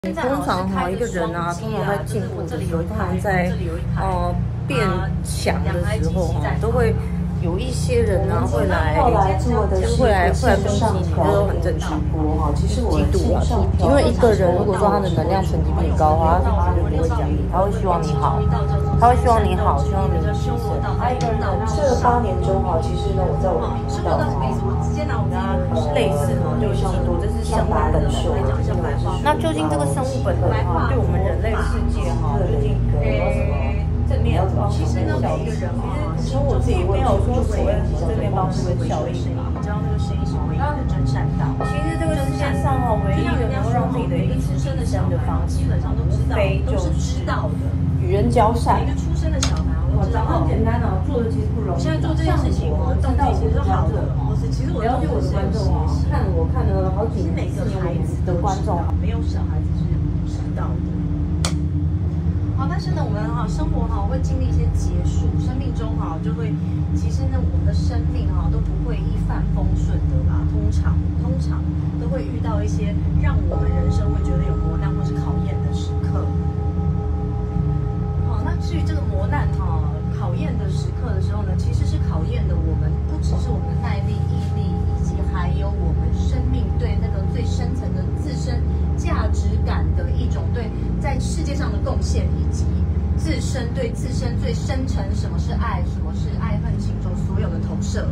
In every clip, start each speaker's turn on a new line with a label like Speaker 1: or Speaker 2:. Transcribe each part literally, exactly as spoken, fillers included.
Speaker 1: 你通常哈一个人啊，通常在进步的时候，通常在呃变强的时候哈，都会有一些人呢、啊、会来，就是会来会来攻击你，这都很正常。
Speaker 2: 其实我
Speaker 1: 嫉妒啊，因为一个人如果说他的能量层级比你高的话，他是绝对不会讲你，他会希望你好，他会希望你好，希望你提升。
Speaker 2: 还有一个人，这八年中哈，其实呢，我在我的频道哈，
Speaker 1: 是类似哈，就像多，这是生物本能。那究竟这个生物本能哈，对我们人类世界哈，究竟诶正面其实呢，每一个人哈，其实我自己没有说所谓的正面帮助的效应嘛。你知道那个声音是唯一的真善道。其实这个世界上哈，唯一的能够让自己的一直提升的方式，无非就是知道的与人交善。一个出生的小孩，我知道很简单哦，做的其实不容易。现在做这件事情，我动机其实是好的。其实我了解我的观众啊，看我看了好几每个孩子的观众，没有小孩子是不知道的。好，但是呢，我们哈生活哈会经历一些结束，生命中哈就会，其实呢，我们的生命哈都不会一帆风顺的啦，通常通常都会遇到一些让我们人生会觉得有磨难或是考验的时刻。好，那至于这个磨难哈。考验的时刻的时候呢，其实是考验的我们，不只是我们的耐力、毅力，以及还有我们生命对那个最深层的自身价值感的一种对在世界上的贡献，以及自身对自身最深层什么是爱，什么是爱恨情仇所有的投射。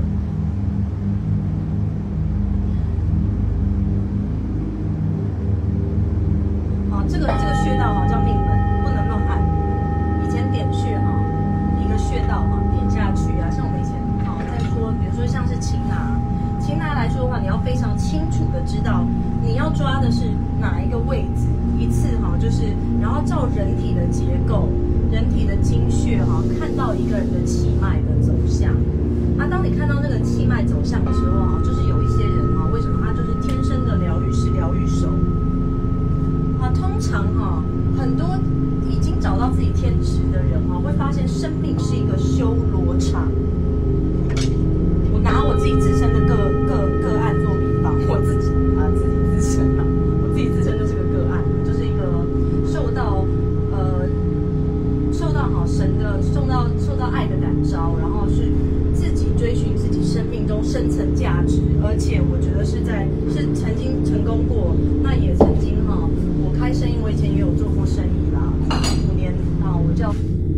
Speaker 1: 好，这个这个穴道哈叫命门，不能乱按。以前点穴哈。穴道哈点下去啊，像我们以前好在说，比如说像是擒拿，擒拿来说的话，你要非常清楚的知道你要抓的是哪一个位置，一次哈就是，然后照人体的结构、人体的经穴哈，看到一个人的气脉的走向。啊，当你看到那个气脉走向的时候哈，就是有一些人哈，为什么他就是天生的疗愈师、疗愈手？啊，通常哈很多。已经找到自己天职的人哈，会发现生命是一个修罗场。我拿我自己自身的个个个案做比方，我自己啊自己自身啊，我自己自身就是个个案，就是一个受到呃受到好神的受到受到爱的感召，然后是自己追寻自己生命中深层价值，而且我觉得是在是曾经成功过，那也曾经哈，我开生意，我以前也有做过生意。五年啊，我叫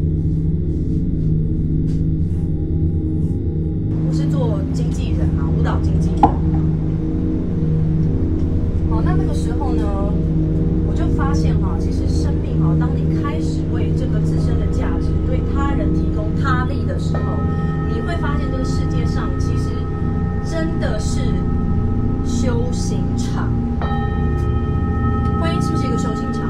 Speaker 1: 我是做经纪人啊，舞蹈经纪人。好，那那个时候呢，我就发现哈、啊，其实生命哈、啊，当你开始为这个自身的价值对他人提供他力的时候，你会发现这个世界上其实真的是修行场。婚姻是不是一个修行场？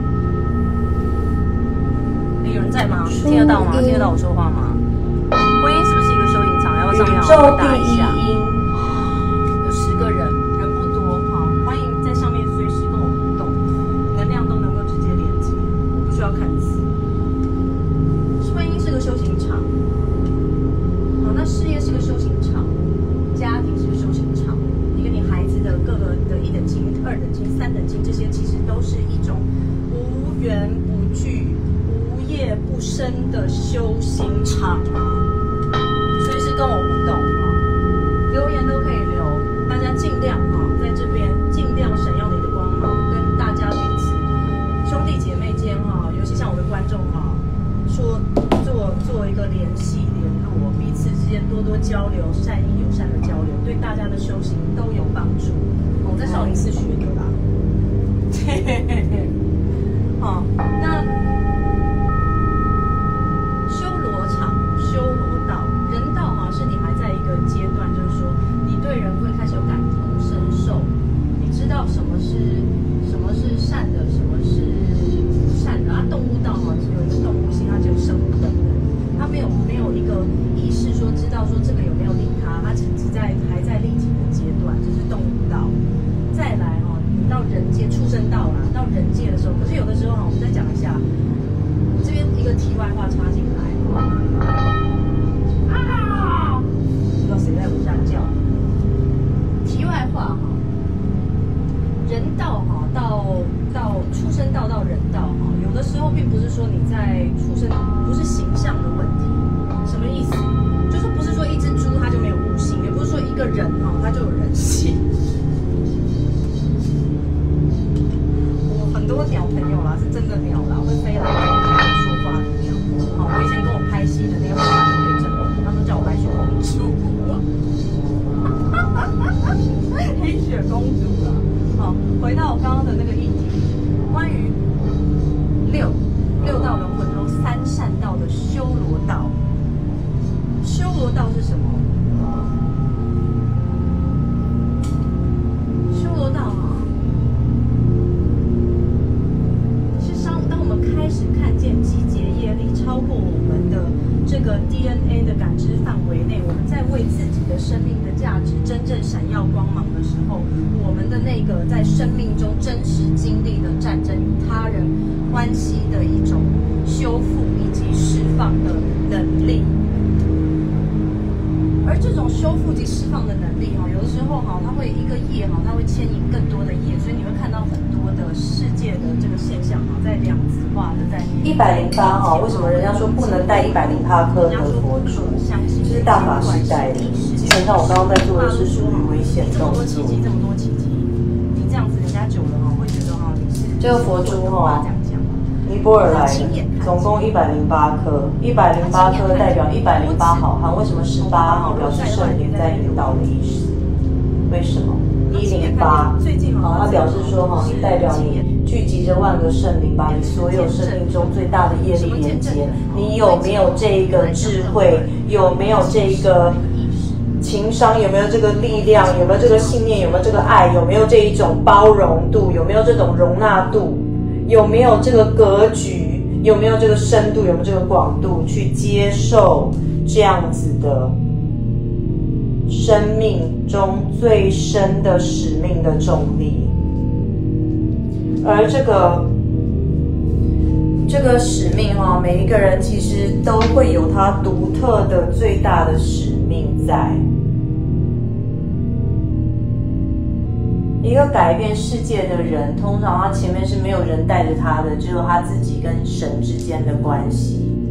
Speaker 1: 有人在吗？听得到吗？听得到我说话吗？婚姻是不是一个修行场？要不上面我回答一下。有十个人，人不多哈，欢迎在上面随时跟我互动，能量都能够直接连接，我不需要看字。婚姻是个修行场，好，那事业是个修行场，家庭是个修行场，你跟你孩子的各个的一等亲、二等亲、三等亲，这些其实都是一种无缘不聚。业不生的修行场啊，随时跟我互动啊，留言都可以留，大家尽量啊，在这边尽量闪耀你的光芒，跟大家彼此兄弟姐妹间哈，尤其像我的观众哈，说做做一个联系联络，彼此之间多多交流，善意友善的交流，对大家的修行都有帮助。我在少林寺学的啦，嘿嘿嘿嘿，好，那。阶段就是说，你对人会开始有感同身受，你知道什么是什么是善的，什么是不善的。啊，动物道嘛，只有一个动物性，它只有生物本能，它没有没有一个意识说知道说这个有没有利他，它只只在还在立体的阶段，这是动物道。再来哈、哦，你到人间畜生道啦。 道到人道哈，有的时候并不是说你在出生不是形象的问题，什么意思？就是不是说一只猪它就没有悟性，也不是说一个人哈它就有人性。我很多鸟朋友啦，是真的鸟啦，会飞来说话的鸟。好，我以前跟我拍戏的那个朋友陪着我，他们叫我白雪公主。黑雪公主啊！好，回到我刚刚的那个议题，关于六六道轮回中三善道的修罗道。修罗道是什么？修罗道啊，是当当我们开始看见集结业力超过我们的这个 D N A 的感知范围内，我们在为自己的生命的价值真正闪耀光芒的时候，我们的那个在生命中真实经历的战争与他人关系的一种修复以及释放的能力。而这种修复及释放的能力哈，有的时候哈，它会一个业哈，它会牵引更多的业，所以你会看到很多的世界的这个现象哈，在量子化的在
Speaker 2: 一百零八哈，为什么人家说不能带一百零八颗的佛珠？这是大法师带的。基本上我刚刚在做的是属于危险动作。
Speaker 1: 这么多奇迹，这么多奇迹，你这样子人家久了哈，会觉得哈你是
Speaker 2: 这个佛珠哈，尼泊尔来的，总共一百零八颗，一百零八颗代表一百零八好汉。为什么十八哈表示圣灵在引导的意思？为什么？一零八，好，它表示说哈，你代表你聚集着万个圣灵，把你所有生命中最大的业力连接。你有没有这一个智慧？有没有这一个情商？有没有这个力量？有没有这个信念？有没有这个爱？有没有这一种包容度？有没有这种容纳度？有没有这个格局？有没有这个深度？有没有这个广度去接受这样子的生命中最深的使命的重力？而这个这个使命哈，每一个人其实都会有他独特的最大的使命在。一个改变世界的人，通常他前面是没有人带着他的，只有他自己跟神之间的关系。